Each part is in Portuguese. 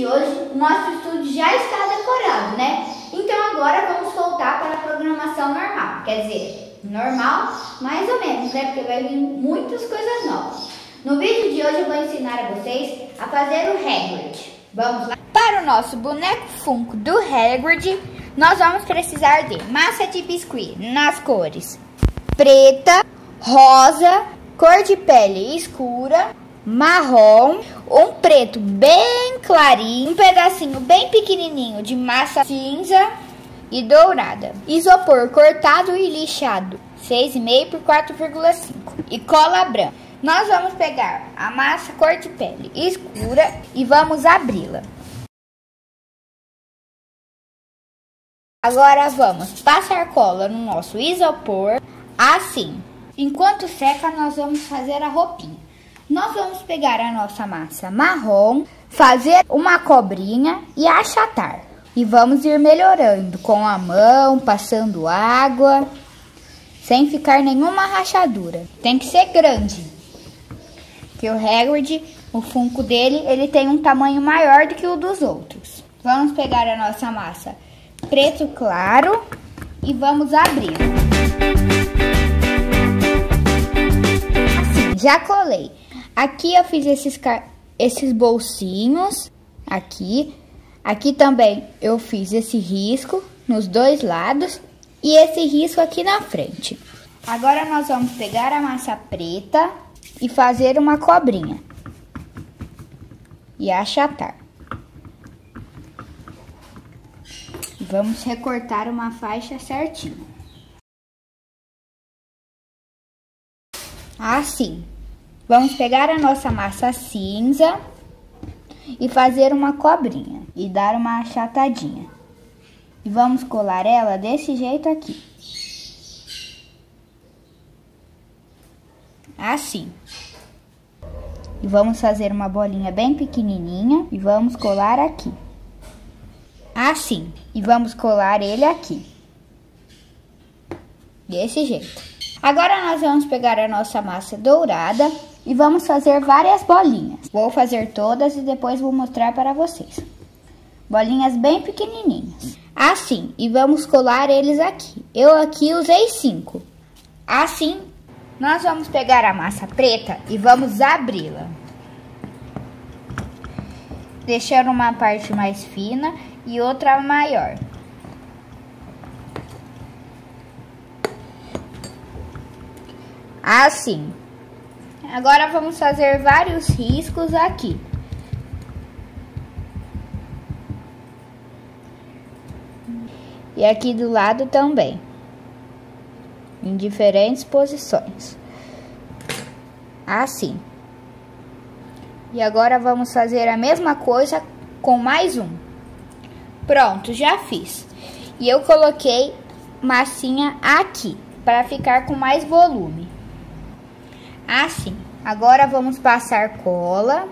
de hoje, o nosso estúdio já está decorado, né? Então agora vamos voltar para a programação normal. Quer dizer, normal mais ou menos, né? Porque vai vir muitas coisas novas. No vídeo de hoje eu vou ensinar a vocês a fazer o Hagrid. Vamos lá? Para o nosso boneco Funko do Hagrid, nós vamos precisar de massa de biscuit nas cores preta, rosa, cor de pele escura, marrom, um preto bem clarinho, um pedacinho bem pequenininho de massa cinza e dourada, isopor cortado e lixado 6,5 por 4,5 e cola branca. Nós vamos pegar a massa cor de pele escura e vamos abri-la. Agora vamos passar cola no nosso isopor, assim. Enquanto seca, nós vamos fazer a roupinha. Nós vamos pegar a nossa massa marrom, fazer uma cobrinha e achatar. E vamos ir melhorando com a mão, passando água, sem ficar nenhuma rachadura. Tem que ser grande, porque o Hagrid, o Funko dele, ele tem um tamanho maior do que o dos outros. Vamos pegar a nossa massa preto claro e vamos abrir. Assim, já colei. Aqui eu fiz esses bolsinhos, aqui também eu fiz esse risco nos dois lados e esse risco aqui na frente. Agora nós vamos pegar a massa preta e fazer uma cobrinha e achatar. Vamos recortar uma faixa certinha. Assim. Vamos pegar a nossa massa cinza e fazer uma cobrinha e dar uma achatadinha. E vamos colar ela desse jeito aqui. Assim. E vamos fazer uma bolinha bem pequenininha e vamos colar aqui. Assim. E vamos colar ele aqui. Desse jeito. Agora nós vamos pegar a nossa massa dourada e vamos fazer várias bolinhas. Vou fazer todas e depois vou mostrar para vocês. Bolinhas bem pequenininhas. Assim. E vamos colar eles aqui. Eu aqui usei 5. Assim. Nós vamos pegar a massa preta e vamos abri-la. Deixando uma parte mais fina e outra maior. Assim. Agora vamos fazer vários riscos aqui. E aqui do lado também. Em diferentes posições. Assim. E agora vamos fazer a mesma coisa com mais um. Pronto, já fiz. E eu coloquei massinha aqui, para ficar com mais volume. Assim. Agora vamos passar cola.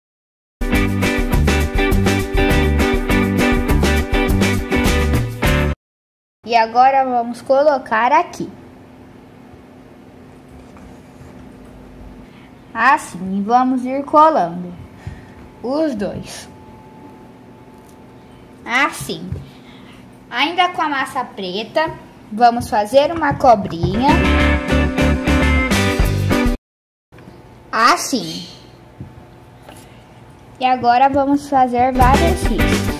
E agora vamos colocar aqui. Assim, vamos ir colando os dois. Assim. Ainda com a massa preta, vamos fazer uma cobrinha. Assim. E agora vamos fazer vários riscos.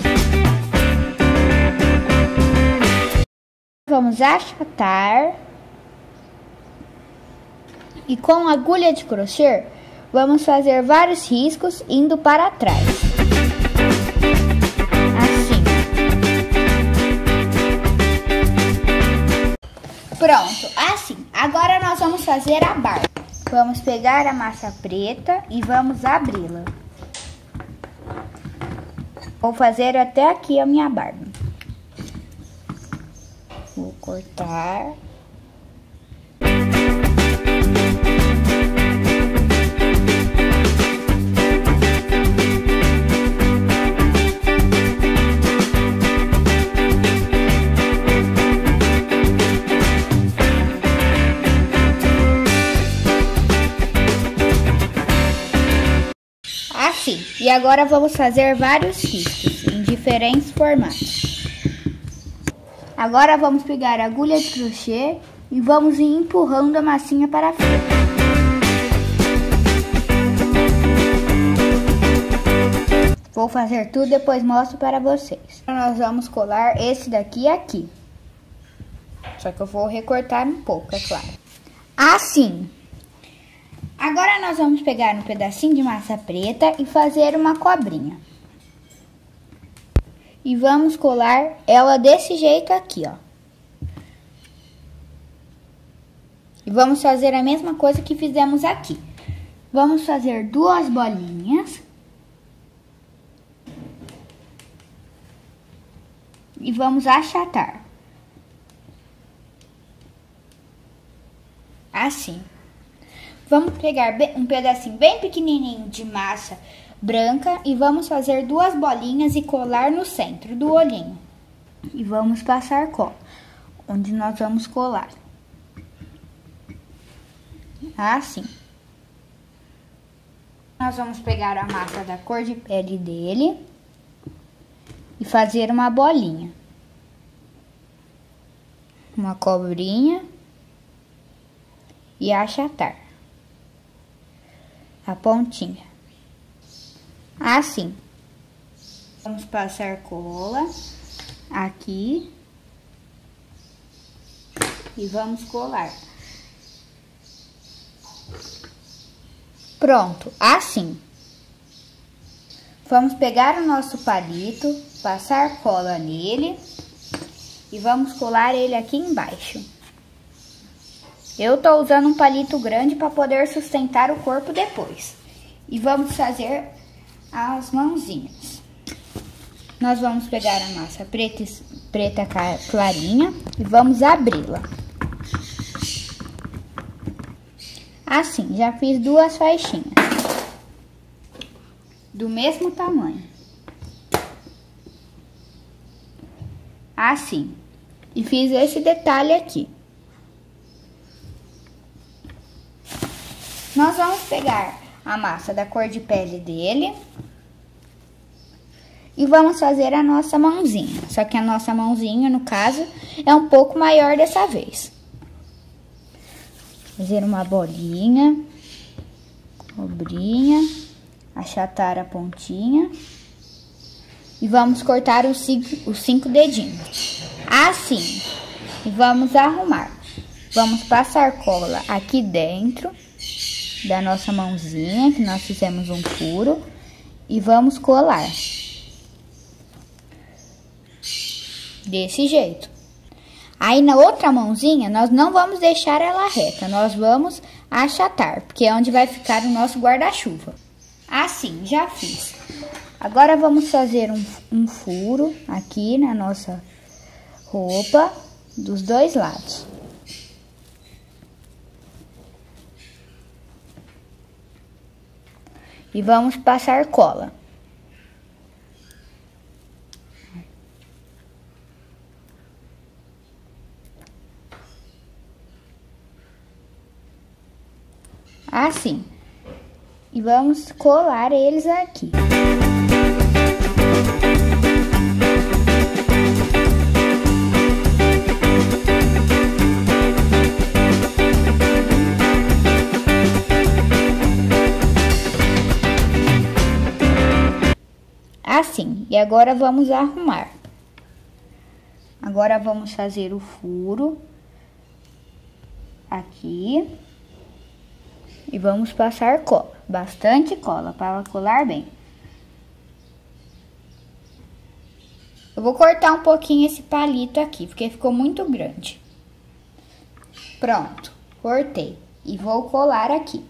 Vamos achatar. E com agulha de crochê, vamos fazer vários riscos indo para trás. Assim. Pronto, assim. Agora nós vamos fazer a barba. Vamos pegar a massa preta e vamos abri-la. Vou fazer até aqui a minha barba. Vou cortar. Assim, e agora vamos fazer vários riscos em diferentes formatos. Agora vamos pegar a agulha de crochê e vamos ir empurrando a massinha para frente. Vou fazer tudo, depois mostro para vocês. Nós vamos colar esse daqui aqui. Só que eu vou recortar um pouco, é claro. Assim. Agora nós vamos pegar um pedacinho de massa preta e fazer uma cobrinha. E vamos colar ela desse jeito aqui, ó. E vamos fazer a mesma coisa que fizemos aqui. Vamos fazer duas bolinhas. E vamos achatar. Assim. Vamos pegar um pedacinho bem pequenininho de massa branca e vamos fazer duas bolinhas e colar no centro do olhinho. E vamos passar cola, onde nós vamos colar. Assim. Nós vamos pegar a massa da cor de pele dele e fazer uma bolinha. Uma cobrinha e achatar a pontinha. Assim. Vamos passar cola aqui e vamos colar. Pronto, assim. Vamos pegar o nosso palito, passar cola nele e vamos colar ele aqui embaixo. Eu tô usando um palito grande para poder sustentar o corpo depois. E vamos fazer as mãozinhas. Nós vamos pegar a massa preta clarinha e vamos abri-la. Assim, já fiz duas faixinhas. Do mesmo tamanho. Assim. E fiz esse detalhe aqui. Nós vamos pegar a massa da cor de pele dele e vamos fazer a nossa mãozinha. Só que a nossa mãozinha, no caso, é um pouco maior dessa vez. Fazer uma bolinha, cobrinha, achatar a pontinha e vamos cortar os cinco dedinhos. Assim, e vamos arrumar. Vamos passar cola aqui dentro da nossa mãozinha, que nós fizemos um furo, e vamos colar. Desse jeito. Aí na outra mãozinha, nós não vamos deixar ela reta, nós vamos achatar, porque é onde vai ficar o nosso guarda-chuva. Assim, já fiz. Agora vamos fazer um furo aqui na nossa roupa, dos dois lados. E vamos passar cola. Assim. E vamos colar eles aqui. Assim, e agora vamos arrumar. Agora vamos fazer o furo aqui e vamos passar cola, bastante cola para colar bem. Eu vou cortar um pouquinho esse palito aqui, porque ficou muito grande. Pronto, cortei e vou colar aqui.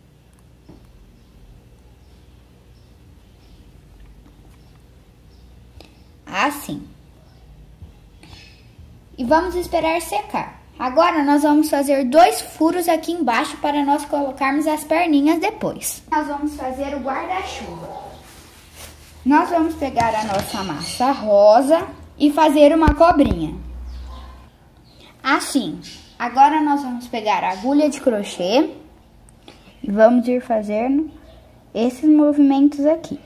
Assim. E vamos esperar secar. Agora nós vamos fazer 2 furos aqui embaixo para nós colocarmos as perninhas depois. Nós vamos fazer o guarda-chuva. Nós vamos pegar a nossa massa rosa e fazer uma cobrinha. Assim. Agora nós vamos pegar a agulha de crochê e vamos ir fazendo esses movimentos aqui.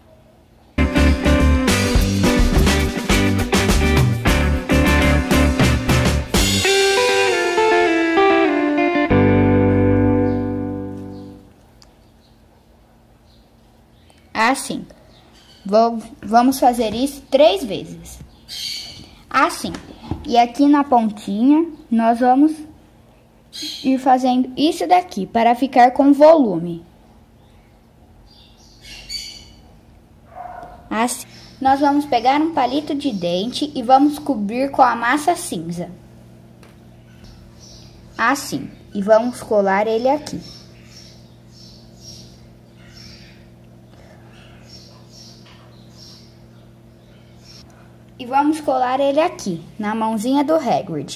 Assim. Vamos fazer isso 3 vezes. Assim. E aqui na pontinha, nós vamos ir fazendo isso daqui, para ficar com volume. Assim. Nós vamos pegar um palito de dente e vamos cobrir com a massa cinza. Assim. E vamos colar ele aqui. E vamos colar ele aqui, na mãozinha do Hagrid.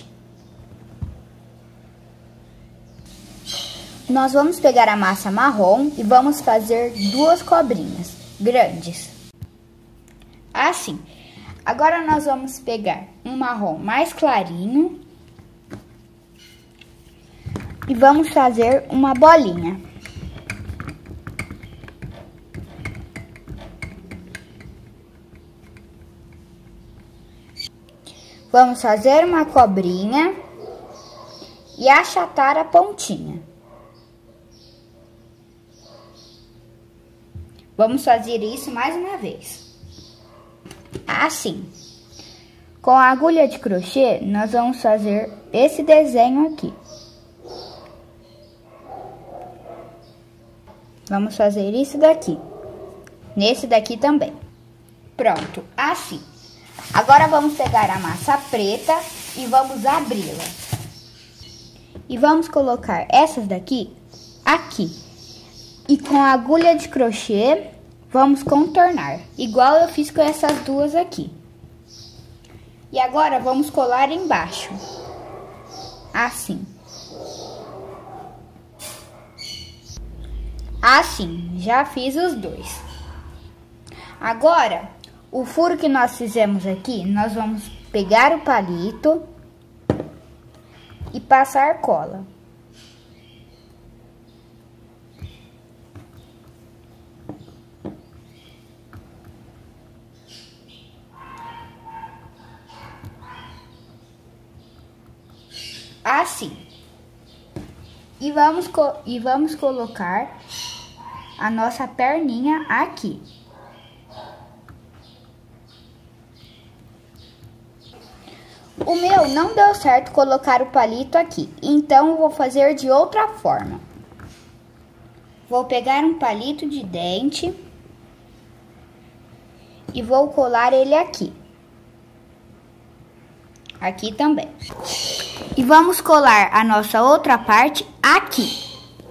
Nós vamos pegar a massa marrom e vamos fazer 2 cobrinhas grandes. Assim. Agora nós vamos pegar um marrom mais clarinho e vamos fazer uma bolinha. Vamos fazer uma cobrinha e achatar a pontinha. Vamos fazer isso mais uma vez. Assim. Com a agulha de crochê, nós vamos fazer esse desenho aqui. Vamos fazer isso daqui. Nesse daqui também. Pronto, assim. Agora vamos pegar a massa preta e vamos abri-la. E vamos colocar essas daqui aqui. E com a agulha de crochê, vamos contornar, igual eu fiz com essas duas aqui. E agora vamos colar embaixo. Assim. Assim, já fiz os dois. Agora, o furo que nós fizemos aqui, nós vamos pegar o palito e passar cola. Assim. E vamos colocar a nossa perninha aqui. O meu não deu certo colocar o palito aqui, então eu vou fazer de outra forma. Vou pegar um palito de dente e vou colar ele aqui. Aqui também. E vamos colar a nossa outra parte aqui.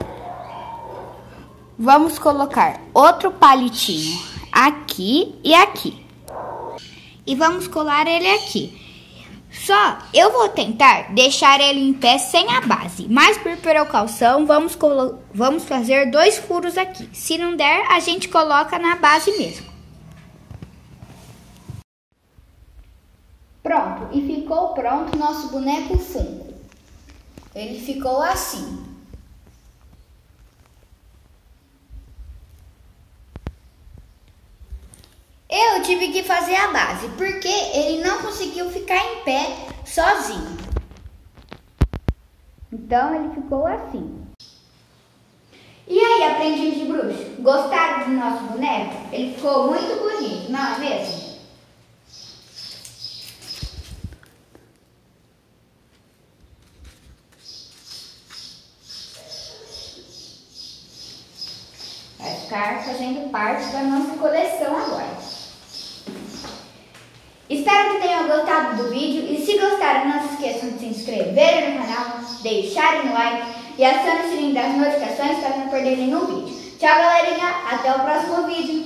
Vamos colocar outro palitinho aqui e aqui. E vamos colar ele aqui. Só eu vou tentar deixar ele em pé sem a base, mas por precaução vamos fazer 2 furos aqui. Se não der, a gente coloca na base mesmo. Pronto, e ficou pronto nosso boneco Funko. Ele ficou assim. Eu tive que fazer a base, porque ele não conseguiu ficar em pé sozinho. Então, ele ficou assim. E aí, aprendiz de bruxo, gostaram do nosso boneco? Ele ficou muito bonito, não é mesmo? Vai ficar fazendo parte da nossa coleção agora. Espero que tenham gostado do vídeo e se gostaram, não se esqueçam de se inscrever no canal, deixarem o like e acionar o sininho das notificações para não perderem nenhum vídeo. Tchau, galerinha, até o próximo vídeo.